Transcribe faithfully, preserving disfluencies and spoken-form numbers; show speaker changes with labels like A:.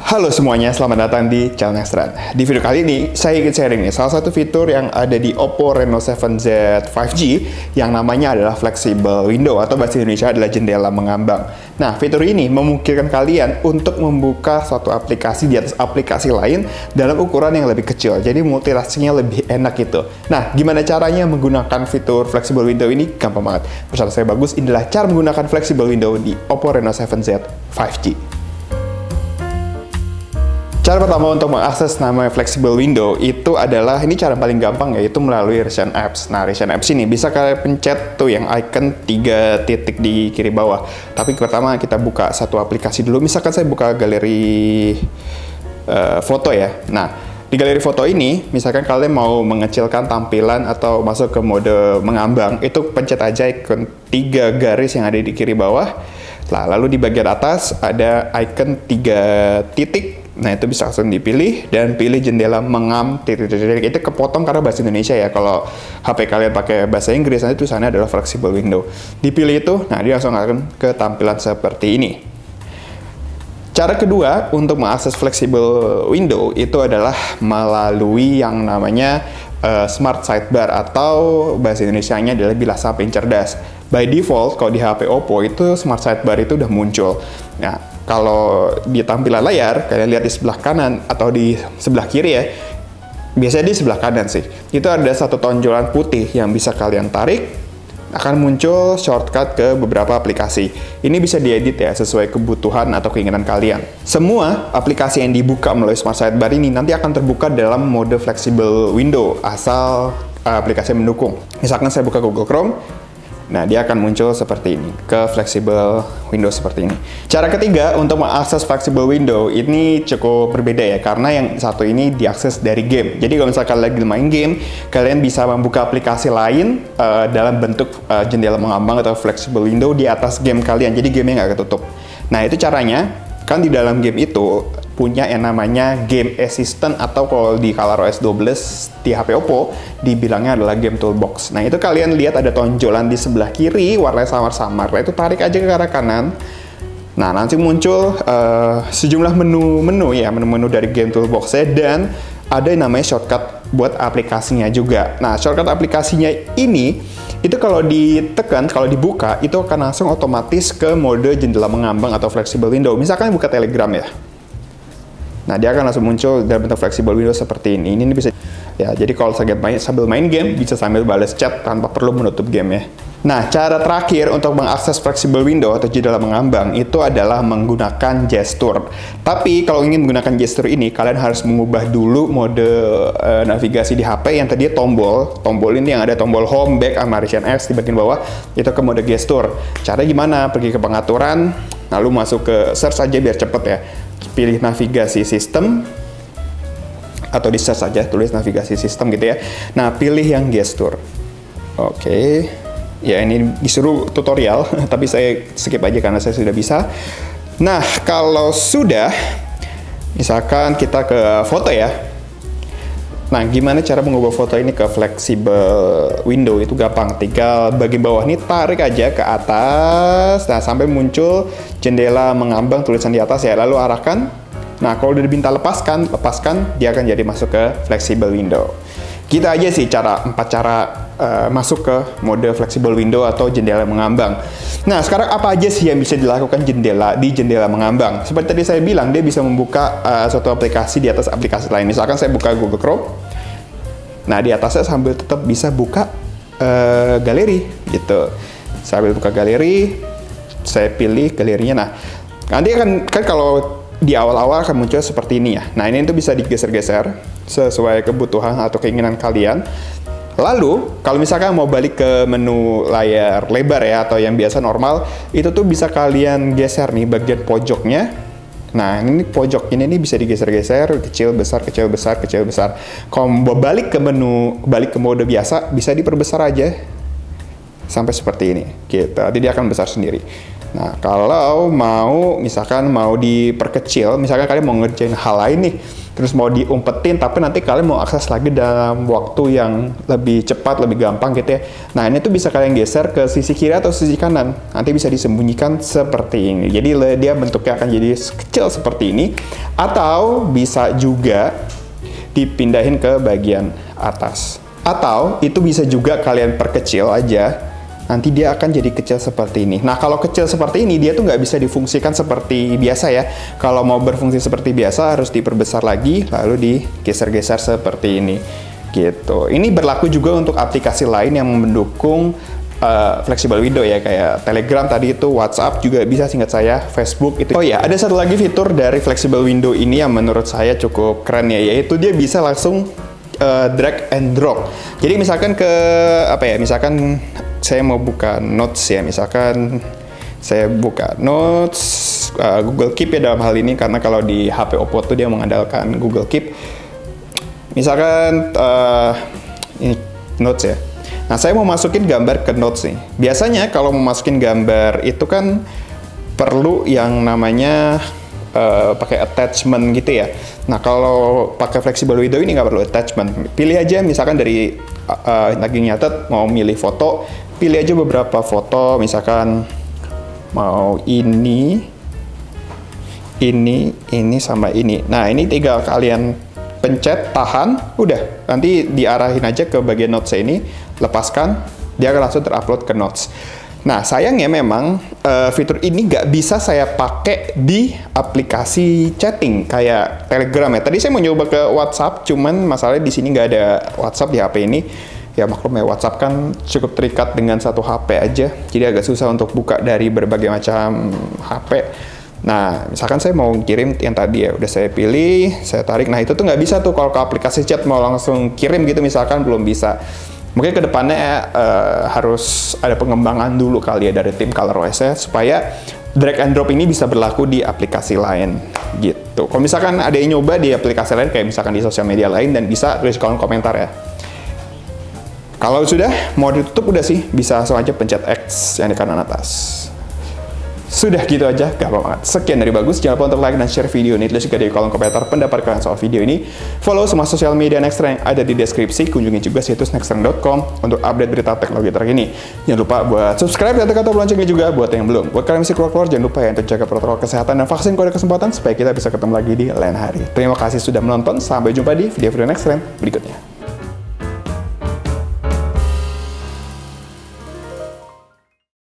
A: Halo semuanya, selamat datang di channel Nextran. Di video kali ini, saya ingin sharing nih salah satu fitur yang ada di Oppo Reno tujuh Z lima G yang namanya adalah Flexible Window atau bahasa Indonesia adalah jendela mengambang. Nah, fitur ini memungkinkan kalian untuk membuka suatu aplikasi di atas aplikasi lain dalam ukuran yang lebih kecil. Jadi multitaskingnya lebih enak gitu. Nah, gimana caranya menggunakan fitur Flexible Window ini? Gampang banget. Bersama saya Bagus, inilah cara menggunakan Flexible Window di Oppo Reno tujuh Z lima G. Cara pertama untuk mengakses namanya Flexible Window itu adalah, ini cara paling gampang yaitu melalui Recent Apps. Nah, Recent Apps ini bisa kalian pencet tuh yang icon tiga titik di kiri bawah. Tapi pertama kita buka satu aplikasi dulu. Misalkan saya buka galeri uh, foto ya. Nah, di galeri foto ini, misalkan kalian mau mengecilkan tampilan atau masuk ke mode mengambang, itu pencet aja icon tiga garis yang ada di kiri bawah. Nah, lalu di bagian atas ada icon tiga titik. Nah, itu bisa langsung dipilih dan pilih jendela mengam titik-titik. Itu kepotong karena bahasa Indonesia ya. Kalau H P kalian pakai bahasa Inggris, nanti tulisannya adalah Flexible Window. Dipilih itu, nah dia langsung akan ke tampilan seperti ini. Cara kedua untuk mengakses Flexible Window itu adalah melalui yang namanya uh, Smart Sidebar atau bahasa Indonesianya adalah bilah samping cerdas. By default, kalau di H P Oppo itu Smart Sidebar itu udah muncul. Nah, kalau di tampilan layar, kalian lihat di sebelah kanan atau di sebelah kiri ya, biasanya di sebelah kanan sih, itu ada satu tonjolan putih yang bisa kalian tarik, akan muncul shortcut ke beberapa aplikasi. Ini bisa diedit ya, sesuai kebutuhan atau keinginan kalian. Semua aplikasi yang dibuka melalui Smart Sidebar ini nanti akan terbuka dalam mode Flexible Window, asal uh, aplikasi mendukung. Misalkan saya buka Google Chrome, nah, dia akan muncul seperti ini, ke Flexible Window seperti ini. Cara ketiga untuk mengakses Flexible Window ini cukup berbeda ya, karena yang satu ini diakses dari game. Jadi kalau misalkan lagi main game, kalian bisa membuka aplikasi lain uh, dalam bentuk uh, jendela mengambang atau Flexible Window di atas game kalian, jadi gamenya nggak ketutup. Nah, itu caranya, kan di dalam game itu punya yang namanya Game Assistant atau kalau di ColorOS dua belas di H P Oppo dibilangnya adalah Game Toolbox. Nah, itu kalian lihat ada tonjolan di sebelah kiri warnanya samar-samar. Nah, itu tarik aja ke arah kanan. Nah, nanti muncul uh, sejumlah menu-menu ya, menu-menu dari Game Toolbox-nya, dan ada yang namanya shortcut buat aplikasinya juga. Nah, shortcut aplikasinya ini itu kalau ditekan, kalau dibuka, itu akan langsung otomatis ke mode jendela mengambang atau Flexible Window. Misalkan buka Telegram ya. Nah, dia akan langsung muncul dalam bentuk Flexible Window seperti ini. Ini bisa ya, jadi kalau sambil main, sambil main game bisa sambil balas chat tanpa perlu menutup game ya. Nah, cara terakhir untuk mengakses Flexible Window atau jendela mengambang itu adalah menggunakan gestur. Tapi kalau ingin menggunakan gestur ini, kalian harus mengubah dulu mode uh, navigasi di H P yang tadinya tombol. Tombol ini yang ada tombol home, back, sama Recent Apps di bagian bawah, itu ke mode gestur. Caranya gimana? Pergi ke pengaturan, lalu masuk ke search aja biar cepet ya. Pilih navigasi sistem, atau di search saja, tulis navigasi sistem gitu ya. Nah, pilih yang gestur. Oke, ya ini disuruh tutorial, tapi saya skip aja karena saya sudah bisa. Nah, kalau sudah, misalkan kita ke foto ya. Nah, gimana cara mengubah foto ini ke Flexible Window? Itu gampang, tinggal bagian bawah ini tarik aja ke atas, nah sampai muncul jendela mengambang tulisan di atas ya, lalu arahkan. Nah, kalau udah diminta lepaskan, lepaskan, dia akan jadi masuk ke Flexible Window. Gitu aja sih cara, empat cara uh, masuk ke mode Flexible Window atau jendela mengambang. Nah, sekarang apa aja sih yang bisa dilakukan jendela di jendela mengambang? Seperti tadi saya bilang, dia bisa membuka uh, suatu aplikasi di atas aplikasi lain. Misalkan saya buka Google Chrome, nah di atasnya sambil tetap bisa buka uh, galeri gitu. Sambil buka galeri, saya pilih galerinya. Nah, nanti kan, kan kalau di awal-awal akan muncul seperti ini ya. Nah, ini itu bisa digeser-geser sesuai kebutuhan atau keinginan kalian. Lalu, kalau misalkan mau balik ke menu layar lebar ya, atau yang biasa normal, itu tuh bisa kalian geser nih bagian pojoknya. Nah, ini pojok ini nih bisa digeser-geser, kecil, besar, kecil, besar, kecil, besar. Kalau mau balik ke menu, balik ke mode biasa, bisa diperbesar aja sampai seperti ini, gitu. Nanti dia akan besar sendiri. Nah, kalau mau, misalkan mau diperkecil, misalkan kalian mau ngerjain hal lain nih, terus mau diumpetin, tapi nanti kalian mau akses lagi dalam waktu yang lebih cepat, lebih gampang gitu ya. Nah, ini tuh bisa kalian geser ke sisi kiri atau sisi kanan. Nanti bisa disembunyikan seperti ini. Jadi dia bentuknya akan jadi kecil seperti ini. Atau bisa juga dipindahin ke bagian atas. Atau itu bisa juga kalian perkecil aja. Nanti dia akan jadi kecil seperti ini. Nah, kalau kecil seperti ini, dia tuh nggak bisa difungsikan seperti biasa ya. Kalau mau berfungsi seperti biasa, harus diperbesar lagi, lalu digeser-geser seperti ini. Gitu. Ini berlaku juga untuk aplikasi lain yang mendukung uh, flexible window ya, kayak Telegram tadi itu, WhatsApp juga bisa, singkat saya, Facebook itu. Oh ya, ada satu lagi fitur dari flexible window ini yang menurut saya cukup keren ya, yaitu dia bisa langsung uh, drag and drop. Jadi misalkan ke, apa ya, misalkan saya mau buka notes ya, misalkan saya buka notes uh, Google Keep ya dalam hal ini, karena kalau di H P Oppo tuh dia mengandalkan Google Keep. Misalkan uh, ini notes ya. Nah, saya mau masukin gambar ke notes nih. Biasanya kalau mau masukin gambar itu kan perlu yang namanya uh, pakai attachment gitu ya. Nah, kalau pakai flexible window ini nggak perlu attachment. Pilih aja misalkan dari uh, lagi nyatet mau milih foto, pilih aja beberapa foto, misalkan mau ini, ini, ini, sama ini. Nah, ini tinggal kalian pencet, tahan, udah. Nanti diarahin aja ke bagian notes ini, lepaskan, dia akan langsung terupload ke notes. Nah, sayangnya memang uh, fitur ini nggak bisa saya pakai di aplikasi chatting kayak Telegram ya. Tadi saya mau nyoba ke WhatsApp, cuman masalahnya di sini nggak ada WhatsApp di H P ini. Ya maklum ya, WhatsApp kan cukup terikat dengan satu H P aja, jadi agak susah untuk buka dari berbagai macam H P. Nah, misalkan saya mau kirim yang tadi ya, udah saya pilih, saya tarik. Nah, itu tuh nggak bisa tuh kalau ke aplikasi chat mau langsung kirim gitu, misalkan belum bisa. Mungkin kedepannya uh, harus ada pengembangan dulu kali ya dari tim ColorOS ya, supaya drag and drop ini bisa berlaku di aplikasi lain gitu. Kalau misalkan ada yang nyoba di aplikasi lain, kayak misalkan di sosial media lain, dan bisa tulis kolom komentar ya. Kalau sudah mau ditutup, udah sih, bisa langsung aja pencet X yang di kanan atas. Sudah gitu aja, gampang banget. Sekian dari Bagus, jangan lupa untuk like dan share video ini. Tulis juga di kolom komentar pendapat kalian soal video ini. Follow semua sosial media Nextrend yang ada di deskripsi. Kunjungi juga situs nextrend dot com untuk update berita teknologi terkini. Jangan lupa buat subscribe dan tekan tombol loncengnya juga buat yang belum. Buat kalian yang masih keluar-keluar, jangan lupa ya untuk jaga protokol kesehatan dan vaksin kalau ada kesempatan, supaya kita bisa ketemu lagi di lain hari. Terima kasih sudah menonton, sampai jumpa di video-video Nextrend berikutnya.